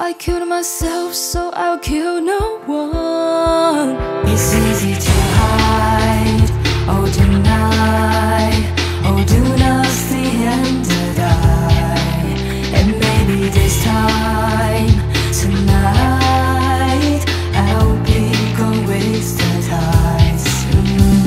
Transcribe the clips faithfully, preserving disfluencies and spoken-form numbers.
I killed myself, so I'll kill no one. It's easy to hide, oh deny, oh do not see and die. And maybe this time, tonight, I'll be gonna waste the time soon.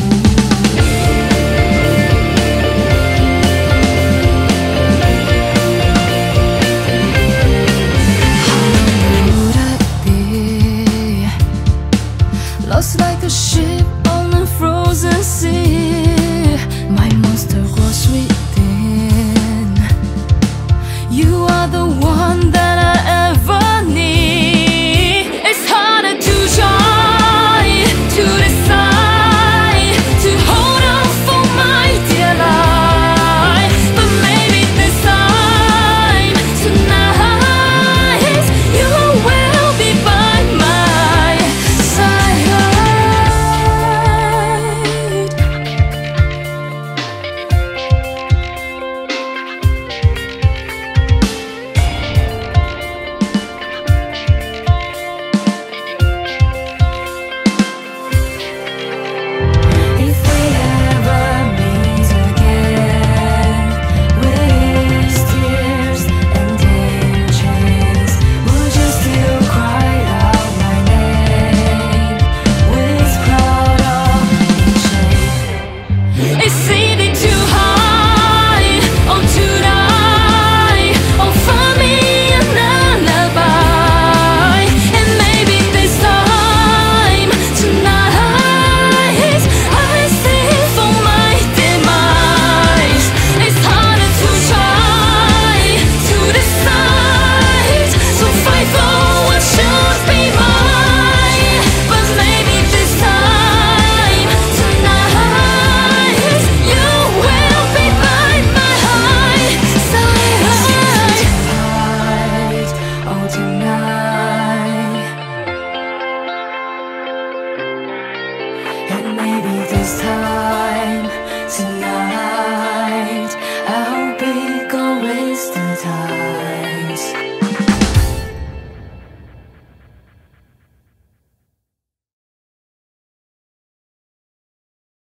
Lost like a ship on a frozen sea. My monster grows within. You are the one that I ever need. It's harder to try to decide to hold on for my dear life. But maybe this time, tonight, you will be by my side. If we ever meet again, with tears and in chains, would you still cry out my name with proud of shame? It's easy to hide, oh to die, oh find me an alibi. And maybe this time, tonight, I see for my demise. It's harder to try to decide, so fight for what should be mine. But maybe this time, tonight, you will be by my side. Oh tonight, and maybe this time, tonight, I'll be gonna waste the time.